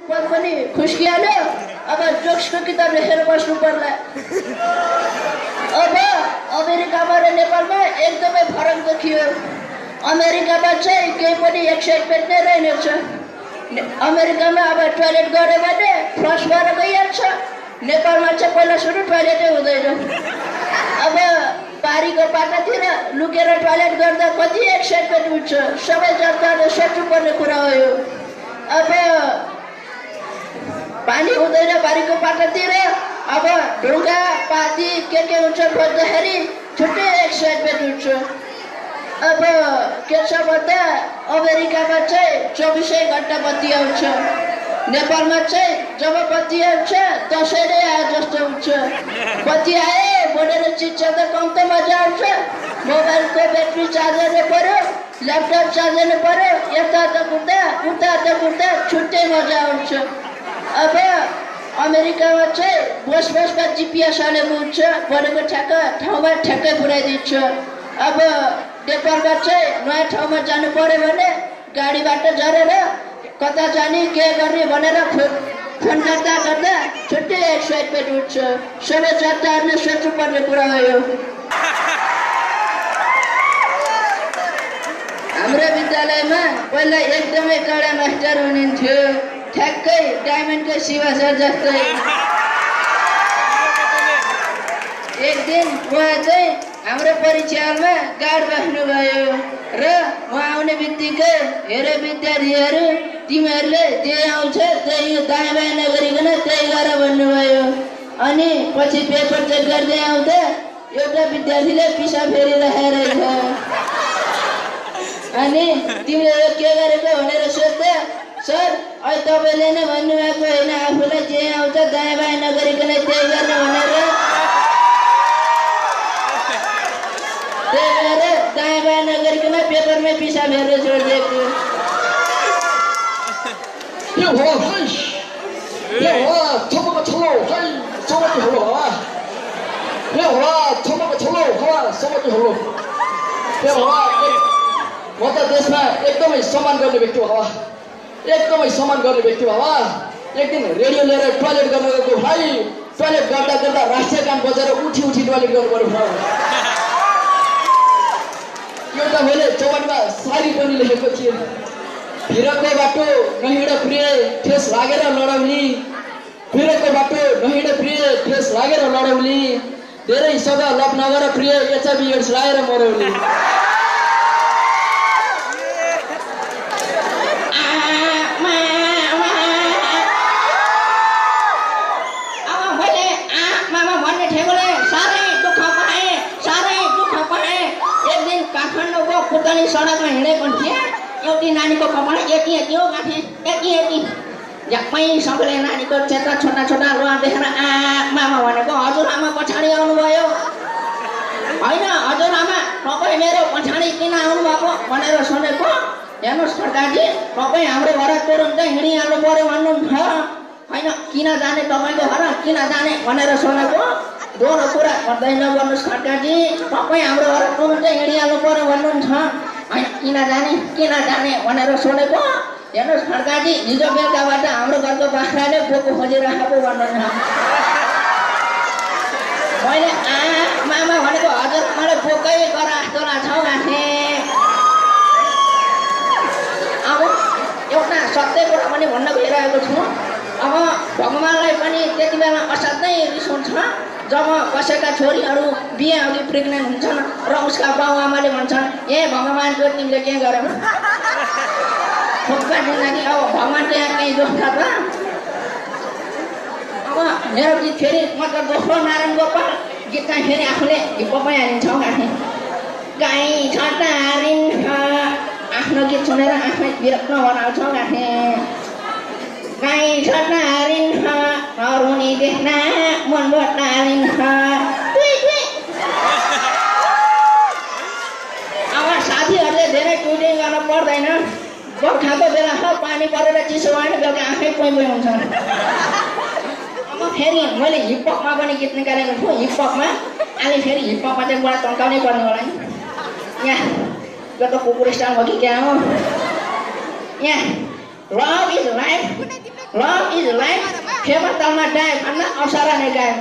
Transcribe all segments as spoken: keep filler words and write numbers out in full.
पनि खुस्किहाल्यो अब जोक्सको किताब लेखेर बस्नु पर्ला अब अमेरिकामा र नेपालमा एकदमै फरक देखियो अमेरिकामा चाहिँ केही पनि एक्साइटमेन्ट नै रहेनछ अमेरिकामा अब टोयलेट गऱ्यो भने फ्लस भएर गइहाल्छ नेपालमा चाहिँ पहिला सुरु टोयलेटै हुँदैन अब बारीको पाटातिर लुकेर टोयलेट गर्दा कति एक्साइटमेन्ट हुन्छ सबै जनताले सोच्नुपर्ने कुरा हो यो अब पानी हुँदैन बारीको पाटातिर अब ढुङ्गा पाती के के हुन्छ खोज्दाखेरि छुट्टै एक्साइटमेन्ट हुन्छ अब के छ भन्दा अमेरिकामा चाहिँ चौबिसै घन्टा बत्ती आउँछ नेपालमा चाहिँ जब बत्ती आउँछ दसैँ नै आए जस्तो हुन्छ बत्ती आए बोलेर चिज चल्दा कम त मजा आउँछ मोबाइलको ब्याट्री चार्ज गर्नु पर्यो ल्यापटप चार्ज गर्नु पर्यो यता त कुद्दा उता त कुद्दा छुट्टै मजा आउँछ अब अमेरिकामा चाहिँ बस बसमा जिपिएस हालेको हुन्छ भनेको ठ्याक्क ठाउँमा ठ्याक्कै पुऱ्याइदिन्छ अब नेपालमा चाहिँ नयाँ ठाउँमा जानु पर्यो भने गाडीबाट झरेर कता जाने के गर्ने भनेर फोन गर्दा गर्दा छुट्टै एक्साइटमेन्ट हुन्छ सबै जनताहरूले सोच्नुपर्ने कुरा हो यो हाम्रो विद्यालयमा पहिला एकदमै कडा मास्टर हुनुहुन्थ्यो ठ्याक्कै डायमन्डको शिवा सर जस्तै एक दिन उहाँ चाहिँ हाम्रो परीक्षामा गाड बस्नुभयो र उहाँ आउने बित्तिकै हेरे विद्यार्थीहरू तिमीहरूले त्यही आउँछ त्यही दायाँ बायाँ नगरिकन त्यही गर भन्नुभयो अनि पछि पेपर चेक गर्दै आउँदा एउटा विद्यार्थीले पिसा फेरिरहेछ अनि तिमीले के गरेको भनेर सोध्दा सर अहिले तपाईँले नै भन्नुभएको होइन आफूलाई जे आउँछ दायाँ बायाँ नगरिकन त्यही गर्ने भनेर त्यही भएर दायाँ बायाँ नगरिकन पेपरमै पिसा फेरेर छोडिदिएको यो हो यो हो थोमको छोलो है समति हो यो हो थोमको छोलो हो समति हो यो हो म त देशमा एकदमै सम्मान गर्ने व्यक्ति हो एकदमै सम्मान गर्ने व्यक्ति हो एक दिन रेडियो लिएर टोयलेट गर्न गएको भाइ टोयलेट गर्दा गर्दा राष्ट्रिय गान बजाएर उठी उठी टोयलेट गर्नु पर्यो एउटा मैले चौबन्दी सारी पनि लेखेको थिएँ भिरको बाटो नहिँड प्रिय ठेस लागेर लडाउली भिरको बाटो नहिँड प्रिय ठेस लागेर लडाउली धेरै सदा लप नगर प्रिय एचआइभी एड्स लागेर मरौली पुतली सडकमा हिँडेको थिएँ एउटी नानीको कपाल यति यति हो गाँठे यति यति झ्याप्मै सबैले नानीको चेता छोटा छोटा रुवा देखेर आ मामा भनेको हजुरआमा पछाडि आउनुभयो होइन हजुरआमा तपाईँ मेरो पछाडि किन आउनुभएको भनेर सुनेको हेर्नुहोस् सरकारजी तपाईँ हाम्रो घर तुरुन्तै हिँडिहाल्नु पर्यो भन्नुहुन्छ होइन किन जाने तपाईँको घर किन जाने भनेर सुनेको दोहोरो कुरा गर्दै नगर्नुहोस् खड्काजी तपाईँ हाम्रो घर तुरुन्तै हिँडिहाल्नु पर्यो भन्नुहुन्छ होइन किन जाने किन जाने भनेर सुनेको हेर्नुहोस् खड्काजी हिजो बेलुकाबाट हाम्रो घरको बाख्राले बोको खोजिरहेको भन्नुहुन्छ मैले आ मामा भनेको हजुर मलाई बोकै गर जस्तो लाग्छ गाँठे अब एउटा सत्य कुरा पनि भन्न गइरहेको छु अब भगवान्लाई पनि त्यति बेला असाध्यै रिस हुन्छ जब कसैका छोरीहरू बिहे अघि प्रेग्नेन्ट हुन्छन् र उसका बाबुआमाले भन्छन् ए भगवान्को तिमीले के गर्यौ खुबका जिन्दगी अब भगवान्को यहाँ केही दोष छ त अब मेरो गीत फेरि मतलब दोस्रो नारायण गोपाल गीत चाहिँ फेरि आफूले हिप्पमै हालिन्छौँ गाँठे गाई छटारिन्छ आफ्नो गीत सुनेर आफै विरक्त बनाउँछौँ गाँठे गाई छटारिन्छ अरुणी देख्न मन बटारिन्छ अब साथीहरूले धेरै ट्विटिङ गर्न पर्दैन बर्खाको बेला पानी परेर चिसो भएन बेलुका आफै पोइ पोइ हुन्छ अब फेरि मैले हिपहपमा पनि गीत निकालेको छु हिपहपमा अहिले फेरि हिपहपमा चाहिँ मलाई टन्काउनै पर्ने होला नि यहाँ यो त कुकुर स्टाइल हो कि क्या हो यहाँ love is life Long is life. Kema talma dai mana ausara ne gaya.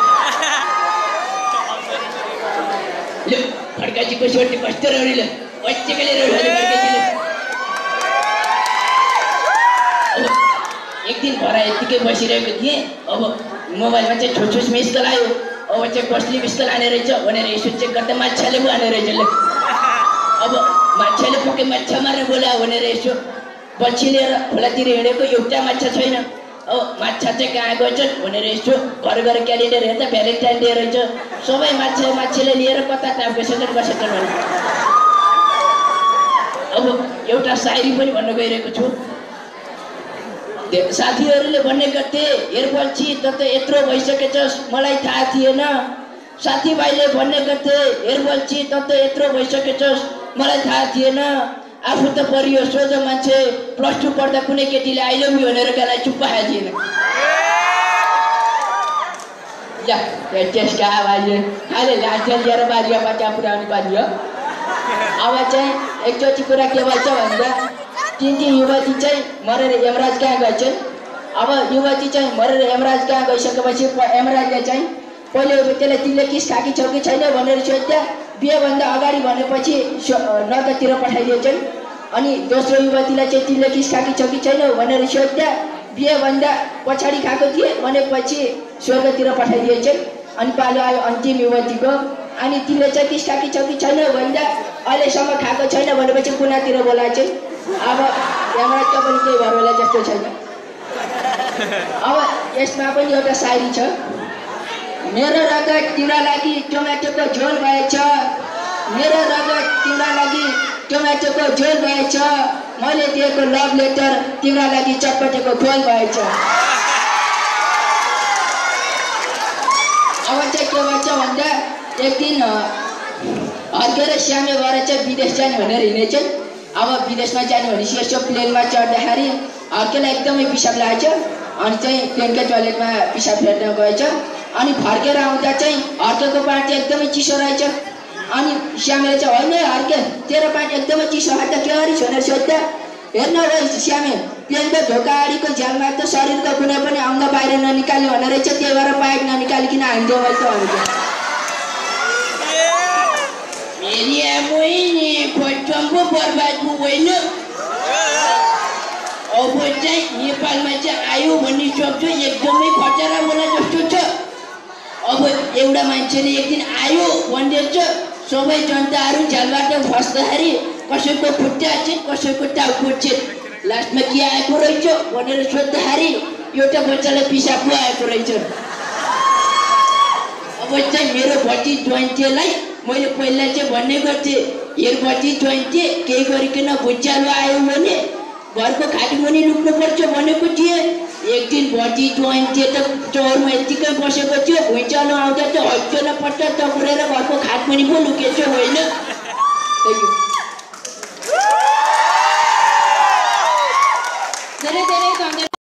Look, फड़काची को छोटी पस्तर हो रही है, बच्चे के लिए रोज़ फड़काची ले। एक दिन भरा इतनी के बसी रहे थे, अब मोबाइल में छोटे छोटे मिस कलायो, और बच्चे कॉस्टली मिस कलाने रहे च, वने रेशो चेक करते मच्छले को आने रहे चले। अब मच्छले को के मच्छा मारने बोला वने रेशो, बच्ची ले रहा, बोला तेरे हेड़े को युक्ता मच्छा चाहिए ना, और मच्छा चेक कहाँ गए च, वने रेशो घर घर क्या ले रहे थे, वैलेंटाइन डे रहे च, सोबे मच्छे मच्छले ले रहा पता था आपके सदर का सदर वाले। अब युक्ता साइरी बनी बनने गए रहे कुछ साथीहरुले भन्ने गर्थे हेरबल्छी त त यत्रो भइसकेछ मलाई थाहा थिएन साथीभाइले भन्ने गर्थे हेरबल्छी त त यत्रो भइसकेछ मलाई थाहा थिएन आफू त परियो सोझो मान्छे प्लस टू पढ्दा कुनै केटीले आई लभ यु भनेर गालाई चुप्पा हाजिएन या या त्यसका आवाज खाले लाठे लिएर बाजिया पाटा पुराउने बाजियो अब चाहिँ एकचोटि कुरा के भन्छ भन्दा तीन तीन युवती चाहिँ मरेर यमराज कहाँ गएछन् अब युवती चाहिँ मरेर यमराज कहाँ गइसकेपछि यमराजले चाहिँ पहिले त्यसले तिमीले किस खाकी छौ कि छैन भनेर सोध्दा बिहेभन्दा अगाडि भनेपछि नरकतिर पठाइदिएछन् अनि दोस्रो युवतीलाई चाहिँ तिमीले किस खाकी छौ कि छैन भनेर सोध्दा बिहेभन्दा पछाडि खाएको थिए भनेपछि स्वर्गतिर पठाइदिएछन् अनि पालो आयो अन्तिम युवतीको अनि तिमीले चाहिँ किस खाकी छौ कि छैन भन्दा अहिलेसम्म खाएको छैन भनेपछि कुनातिर बोलाएछन् अब यमराजका पनि केही भएर होला जस्तो छैन अब यसमा पनि एउटा शायरी छ मेरो रगत तिम्रो लागि टोमेटोको झोल भएछ मेरो रगत तिम्रो लागि टोमेटोको झोल भएछ मैले दिएको लभ लेटर तिम्रो लागि चटपटेको खोल भएछ अब चाहिँ के भन्छ भन्दा एक दिन अर्केर श्यामे भएर चाहिँ विदेश जाने भनेर हिँडेछन् अब विदेशमा जाने भनेपछि यसो प्लेनमा चढ्दाखेरि अर्केलाई एकदमै पिसाब लागेछ अनि चाहिँ प्लेनकै टोयलेटमा पिसाब फेर्न गएछ अनि फर्केर आउँदा चाहिँ अर्केको पार्टी एकदमै चिसो रहेछ अनि श्यामेले चाहिँ होइन अर्के तेरो पार्टी एकदमै चिसो हात के गरिस् भनेर सोध्दा हेर्न रहेछ श्यामे प्लेनको ढोका अगाडिको झ्यालमा त शरीरको कुनै पनि अङ्ग बाहिर ननिकाल्ने भनेर रहेछ त्यही भएर पाइप ननिकालिकन हान्दियो मैले त भनेको मेरी आमैले फटम्बो बर्बाद होइन अब चाहिँ नेपालमा चाहिँ आयो भन्ने सक्छु एकदमै खतरा बोला जस्तो छ अब एउटा मान्छेले एक दिन आयो भन्दैछ सबै जनताहरू झ्यालबाट फस्दाखेरि कसैको खुट्टा चाहिँ कसैको टाउको चाहिँ लास्टमा के आएको रहेछ भनेर सोद्धाखेरि एउटा बच्चालाई पिसाब आएको रहेछ अब चाहिँ मेरो भटी ज्वाइन्टेलाई मैले पहिला चाहिँ भन्ने गर्थेँ हेर भटी ज्वाइन्टे केही गरिकन भुइँचालो आयो भने घरको खाटमुनि लुक्नुपर्छ भनेको थिएँ एक दिन भटी ज्वाइन्टे त चौरमा यत्तिकै बसेको थियो भुइँचालो आउँदा त हच्चो न पट्ट टक्रेर घरको खाटमुनि पो लुकेछ होइन